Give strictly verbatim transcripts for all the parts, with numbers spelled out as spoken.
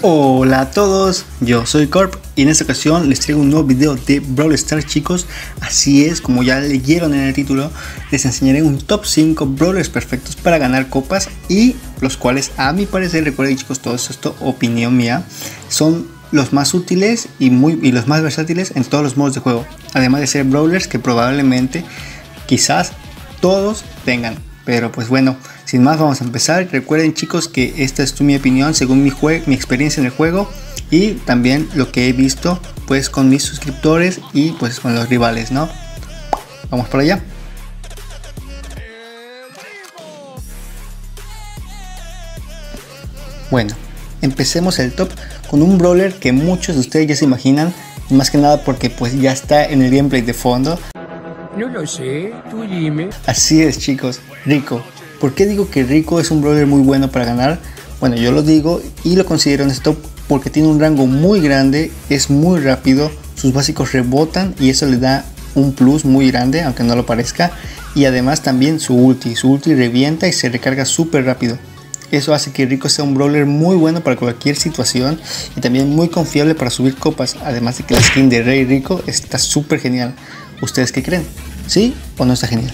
Hola a todos, yo soy Corp y en esta ocasión les traigo un nuevo video de Brawl Stars, chicos. Así es, como ya leyeron en el título, les enseñaré un top cinco brawlers perfectos para ganar copas, y los cuales a mi parecer, recuerden chicos, todo esto opinión mía, son los más útiles y, muy, y los más versátiles en todos los modos de juego, además de ser brawlers que probablemente quizás todos tengan. Pero pues bueno, sin más vamos a empezar. Recuerden chicos que esta es mi opinión según mi, mi experiencia en el juego y también lo que he visto pues con mis suscriptores y pues con los rivales, ¿no? Vamos por allá. Bueno, empecemos el top con un brawler que muchos de ustedes ya se imaginan, más que nada porque pues ya está en el gameplay de fondo. No lo sé, tú dime. Así es chicos, Rico. ¿Por qué digo que Rico es un brawler muy bueno para ganar? Bueno, yo lo digo y lo considero en este top porque tiene un rango muy grande, es muy rápido, sus básicos rebotan y eso le da un plus muy grande, aunque no lo parezca. Y además también su ulti, su ulti revienta y se recarga súper rápido. Eso hace que Rico sea un brawler muy bueno para cualquier situación y también muy confiable para subir copas. Además de que la skin de Rey Rico está súper genial. ¿Ustedes qué creen? ¿Sí o no está genial?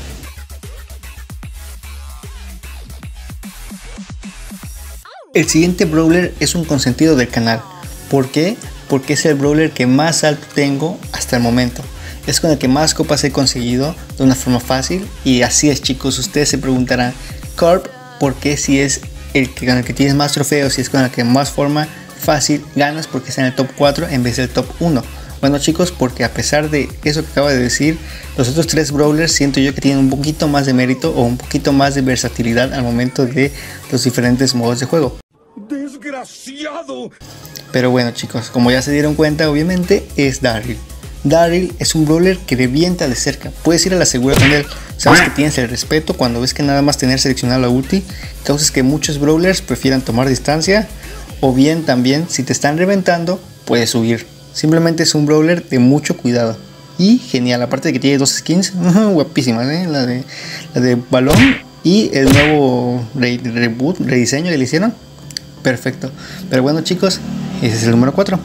El siguiente brawler es un consentido del canal. ¿Por qué? Porque es el brawler que más alto tengo hasta el momento. Es con el que más copas he conseguido de una forma fácil. Y así es chicos, ustedes se preguntarán, Corp, ¿por qué si es el que, con el que tienes más trofeos, si es con el que más forma fácil ganas, porque está en el top cuatro en vez del top uno? Bueno chicos, porque a pesar de eso que acabo de decir, los otros tres brawlers siento yo que tienen un poquito más de mérito o un poquito más de versatilidad al momento de los diferentes modos de juego. ¡Desgraciado! Pero bueno chicos, como ya se dieron cuenta, obviamente es Darryl. Darryl es un brawler que revienta de cerca, puedes ir a la segura con él, sabes que tienes el respeto cuando ves que nada más tener seleccionado la ulti causas que muchos brawlers prefieran tomar distancia, o bien también si te están reventando puedes huir. Simplemente es un brawler de mucho cuidado y genial, aparte de que tiene dos skins uh, guapísimas, ¿eh? la, de, la de balón y el nuevo re, reboot, rediseño que le hicieron, perfecto. Pero bueno chicos, ese es el número cuatro.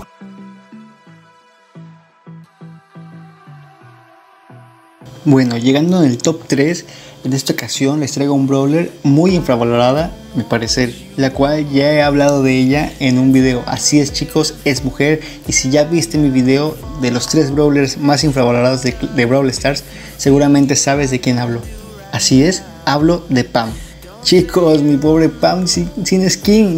Bueno, llegando en el top tres, en esta ocasión les traigo un brawler muy infravalorada, mi parecer, la cual ya he hablado de ella en un video. Así es chicos, es mujer, y si ya viste mi video de los tres brawlers más infravalorados de, de Brawl Stars, seguramente sabes de quién hablo. Así es, hablo de Pam. Chicos, mi pobre Pam sin, sin skin.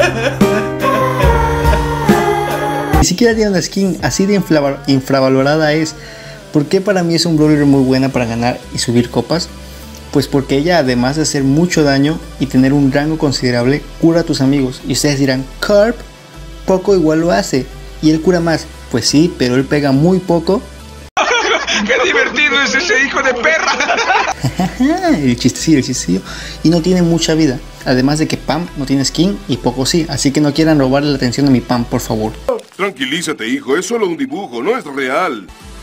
Ni siquiera tiene una skin, así de infra, infravalorada es. ¿Por qué para mí es un brawler muy buena para ganar y subir copas? Pues porque ella, además de hacer mucho daño y tener un rango considerable, cura a tus amigos. Y ustedes dirán, Corp, poco igual lo hace, y él cura más. Pues sí, pero él pega muy poco. ¡Qué divertido es ese hijo de perra! El chistecillo, el chistecillo. Y no tiene mucha vida. Además de que Pam no tiene skin y poco sí. Así que no quieran robarle la atención a mi Pam, por favor. Tranquilízate, hijo, es solo un dibujo, no es real.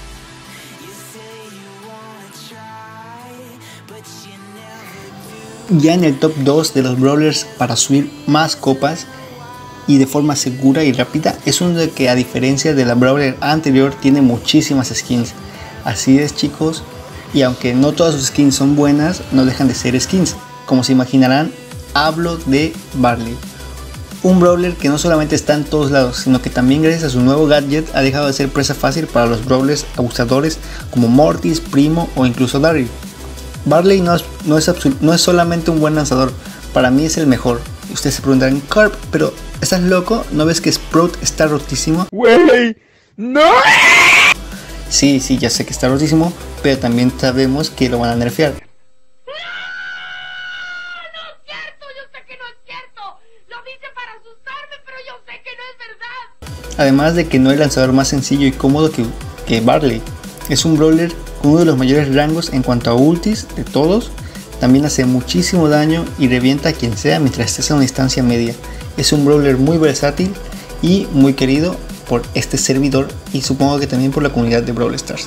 Ya en el top dos de los brawlers para subir más copas y de forma segura y rápida, es uno de que, a diferencia de la brawler anterior, tiene muchísimas skins. Así es chicos, y aunque no todas sus skins son buenas, no dejan de ser skins. Como se imaginarán, hablo de Barley, un brawler que no solamente está en todos lados, sino que también gracias a su nuevo gadget ha dejado de ser presa fácil para los brawlers abusadores como Mortis, Primo o incluso Darryl. Barley no es, no, es no es solamente un buen lanzador, para mí es el mejor. Y ustedes se preguntarán, Corp, pero ¿estás loco? ¿No ves que Sprout está rotísimo? ¡Wey! ¡No! Sí, sí, ya sé que está rotísimo, pero también sabemos que lo van a nerfear. ¡No! ¡No es cierto! Yo sé que no es cierto. Lo dice para asustarme, pero yo sé que no es verdad. Además de que no hay lanzador más sencillo y cómodo que, que Barley. Es un brawler con uno de los mayores rangos en cuanto a ultis de todos. También hace muchísimo daño y revienta a quien sea mientras estés a una distancia media. Es un brawler muy versátil y muy querido por este servidor y supongo que también por la comunidad de Brawl Stars.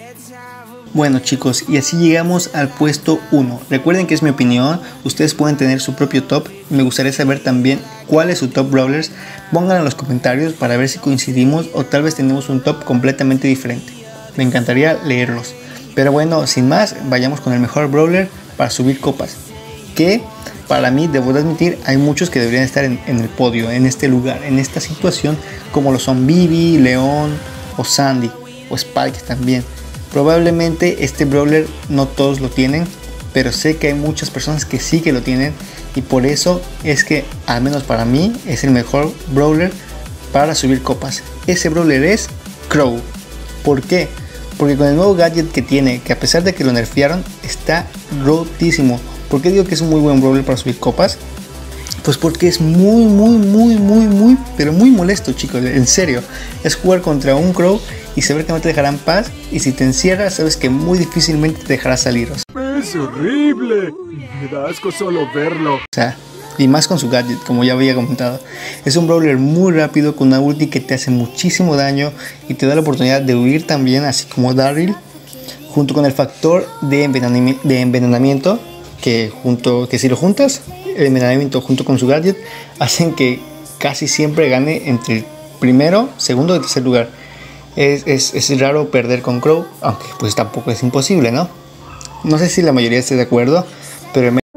Bueno chicos, y así llegamos al puesto uno. Recuerden que es mi opinión, ustedes pueden tener su propio top. Me gustaría saber también cuál es su top brawlers. Pónganlo en los comentarios para ver si coincidimos o tal vez tenemos un top completamente diferente. Me encantaría leerlos. Pero bueno, sin más, vayamos con el mejor brawler para subir copas. Que para mí, debo de admitir, hay muchos que deberían estar en, en el podio, en este lugar, en esta situación, como lo son Bibi, León o Sandy o Spike también. Probablemente este brawler no todos lo tienen, pero sé que hay muchas personas que sí que lo tienen y por eso es que, al menos para mí, es el mejor brawler para subir copas. Ese brawler es Crow. ¿Por qué? Porque con el nuevo gadget que tiene, que a pesar de que lo nerfearon, está rotísimo. ¿Por qué digo que es un muy buen brawler para subir copas? Pues porque es muy, muy, muy, muy, muy, pero muy molesto, chicos. En serio, es jugar contra un Crow y saber que no te dejarán paz. Y si te encierras, sabes que muy difícilmente te dejará salir. O sea, es horrible. Me da asco solo verlo. O sea, y más con su gadget, como ya había comentado. Es un brawler muy rápido con una ulti que te hace muchísimo daño y te da la oportunidad de huir también, así como Daryl. Junto con el factor de, envenenami de envenenamiento, que, junto, que si lo juntas, el envenenamiento junto con su gadget, hacen que casi siempre gane entre el primero, segundo y tercer lugar. Es, es, es raro perder con Crow, aunque pues tampoco es imposible, ¿no? No sé si la mayoría esté de acuerdo, pero el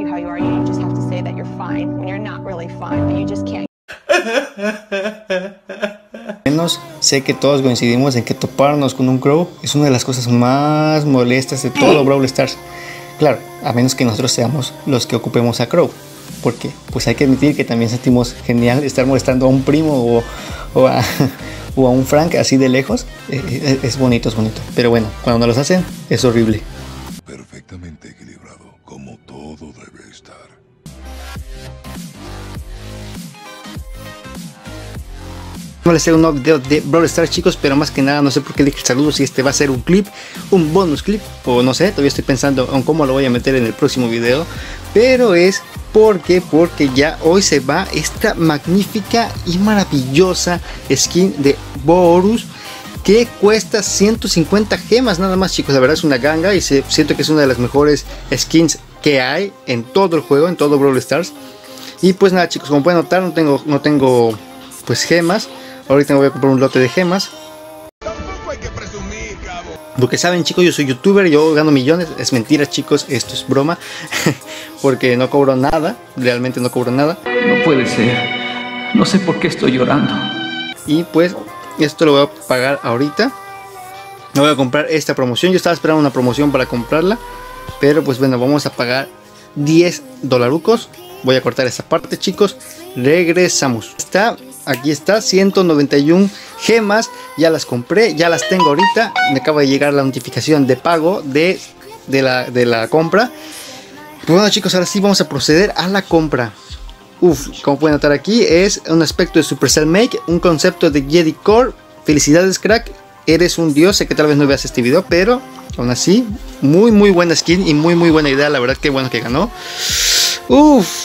menos sé que todos coincidimos en que toparnos con un Crow es una de las cosas más molestas de todo Brawl Stars. Claro, a menos que nosotros seamos los que ocupemos a Crow, porque pues hay que admitir que también sentimos genial estar molestando a un primo o, o, a, o a un Frank así de lejos. Es, es bonito, es bonito, pero bueno, cuando no los hacen es horrible. Perfectamente equilibrado, como todo debe estar. No les traigo un nuevo video de Brawl Stars, chicos, pero más que nada no sé por qué dije saludos, si este va a ser un clip, un bonus clip, o no sé, todavía estoy pensando en cómo lo voy a meter en el próximo video, pero es porque, porque ya hoy se va esta magnífica y maravillosa skin de Bo-Horus, que cuesta ciento cincuenta gemas nada más, chicos. La verdad es una ganga y se, siento que es una de las mejores skins que hay en todo el juego, en todo Brawl Stars. Y pues nada, chicos, como pueden notar, no tengo, no tengo pues gemas. Ahorita me voy a comprar un lote de gemas. Tampoco hay que presumir, cabo. Porque saben, chicos, yo soy youtuber, yo gano millones. Es mentira, chicos, esto es broma. Porque no cobro nada, realmente no cobro nada. No puede ser. No sé por qué estoy llorando. Y pues esto lo voy a pagar ahorita. No voy a comprar esta promoción. Yo estaba esperando una promoción para comprarla, pero pues bueno, vamos a pagar diez dolarucos. Voy a cortar esa parte, chicos. Regresamos. Está, aquí está, ciento noventa y una gemas. Ya las compré, ya las tengo ahorita. Me acaba de llegar la notificación de pago de, de, la, de la compra. Pues bueno, chicos, ahora sí vamos a proceder a la compra. Uf, como pueden notar aquí, es un aspecto de Supercell Make, un concepto de Jedi Core. Felicidades, crack, eres un dios. Sé que tal vez no veas este video, pero aún así, muy muy buena skin y muy muy buena idea. La verdad que bueno que ganó. Uf,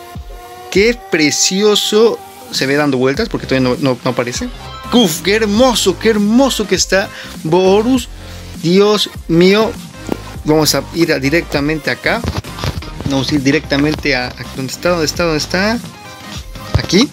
qué precioso se ve dando vueltas, porque todavía no, no, no aparece. Uf, qué hermoso, qué hermoso que está Bo-Horus. Dios mío, vamos a ir a, directamente acá. Vamos a ir directamente a, a ¿dónde está? ¿Dónde está? ¿Dónde está? Aquí.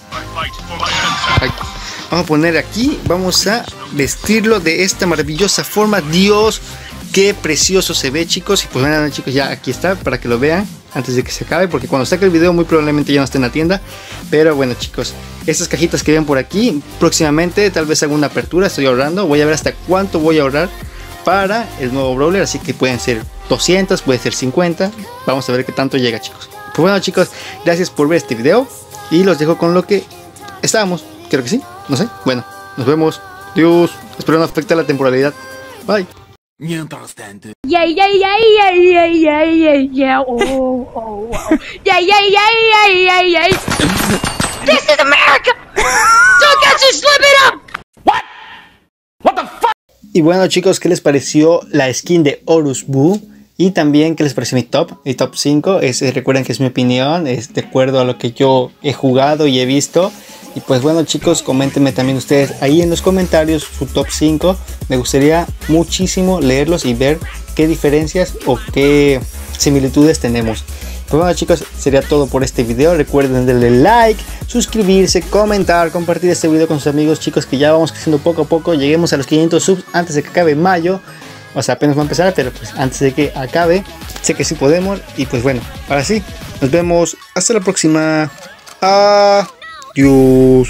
Aquí. Vamos a poner aquí. Vamos a vestirlo de esta maravillosa forma. Dios, qué precioso se ve, chicos. Y pues bueno, chicos, ya aquí está para que lo vean antes de que se acabe, porque cuando saque el video muy probablemente ya no esté en la tienda. Pero bueno, chicos, estas cajitas que ven por aquí, próximamente tal vez haga una apertura. Estoy ahorrando. Voy a ver hasta cuánto voy a ahorrar para el nuevo brawler, así que pueden ser doscientos, puede ser cincuenta. Vamos a ver qué tanto llega, chicos. Pues bueno, chicos, gracias por ver este video y los dejo con lo que estábamos. Creo que sí, no sé. Bueno, nos vemos. Adiós. Espero no afecte la temporalidad. Bye. Mientras tanto. Yeah, yeah, yeah, yeah, yeah, yeah, yeah, yeah, oh, oh, oh. Yeah, yeah, yeah, yeah, yeah, yeah. This is America! Don't get you slipping up! What? What the fuck? Y bueno, chicos, ¿qué les pareció la skin de Horus Boo? Y también, ¿qué les pareció mi top? Mi top cinco, es, recuerden que es mi opinión, es de acuerdo a lo que yo he jugado y he visto. Y pues bueno chicos, coméntenme también ustedes ahí en los comentarios su top cinco. Me gustaría muchísimo leerlos y ver qué diferencias o qué similitudes tenemos. Pues bueno chicos, sería todo por este video. Recuerden darle like, suscribirse, comentar, compartir este video con sus amigos chicos, que ya vamos creciendo poco a poco. Lleguemos a los quinientos subs antes de que acabe mayo. O sea, apenas va a empezar, pero pues antes de que acabe, sé que sí podemos. Y pues bueno, ahora sí, nos vemos hasta la próxima. Adiós.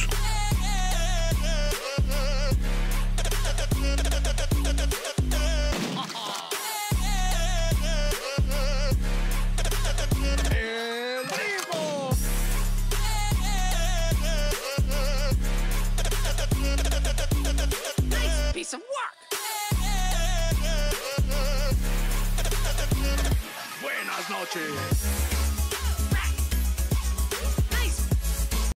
Piece of work. Buenas noches.